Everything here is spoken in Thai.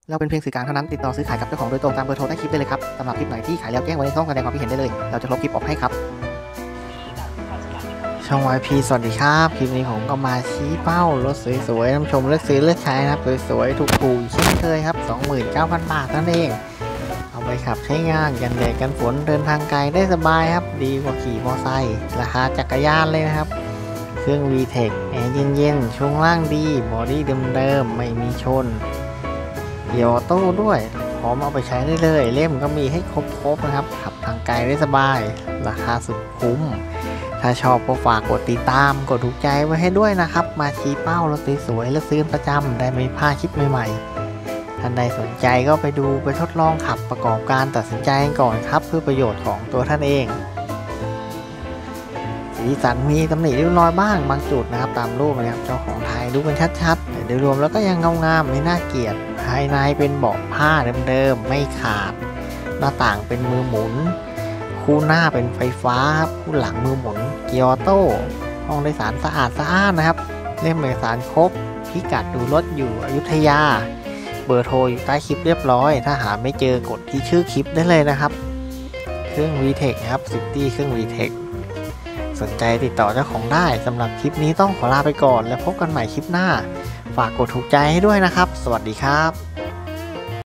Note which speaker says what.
Speaker 1: เราเป็นเพียงสื่อกลางเท่านั้นติดต่อซื้อขายกับเจ้าของโดยตรงตามเบอร์โทรใต้คลิปได้เลยครับสำหรับคลิปไหนที่ขายแล้วแจ้งไว้ในช่องแสดงความคิดเห็นได้เลยเราจะลบคลิปออกให้ครับช่อง YP สวัสดีครับคลิปนี้ผมก็มาชี้เป้ารถสวยๆท่านผู้ชมเลือกซื้อเลือกใช้นะครับสวยๆถูกๆเช่นเคยครับ 29,000 บาทนั่นเองเอาไปขับใช้งานกันแดดกันฝนเดินทางไกลได้สบายครับดีกว่าขี่มอเตอร์ไซค์ราคาจักรยานเลยนะครับเครื่อง VTEC แอร์เย็นๆช่วงล่างดีบอดี้เดิมๆไม่มีชนเกียร์ออโต้ด้วยพร้อมเอาไปใช้ได้เลยเล่มก็มีให้ครบนะครับขับทางไกลได้สบายราคาสุดคุ้มถ้าชอบก็ฝากกดติดตามกดถูกใจไว้ให้ด้วยนะครับมาชี้เป้ารถสวยๆและซื้อประจำได้ไม่พลาดคลิปใหม่ๆท่านใดสนใจก็ไปดูไปทดลองขับประกอบการตัดสินใจกันก่อนครับเพื่อประโยชน์ของตัวท่านเองสีสันมีตำหนิริ้วรอยบ้างบางจุดนะครับตามรูปนะครับเจ้าของไทยดูกันชัดๆแต่โดยรวมแล้วก็ยังงามไม่น่าเกลียดภายในเป็นเบาะผ้าเดิมๆไม่ขาดหน้าต่างเป็นมือหมุนคู่หน้าเป็นไฟฟ้าครับคู่หลังมือหมุนเกียร์ออโต้ห้องโดยสารสะอาดนะครับเล่มเอกสารครบพิกัดดูรถอยู่อยุธยาเบอร์โทรอยู่ใต้คลิปเรียบร้อยถ้าหาไม่เจอกดที่ชื่อคลิปได้เลยนะครับเครื่อง VTEC ครับซิตี้เครื่อง VTEC สนใจติดต่อเจ้าของได้สำหรับคลิปนี้ต้องขอลาไปก่อนแล้วพบกันใหม่คลิปหน้าฝากกดถูกใจให้ด้วยนะครับสวัสดีครับ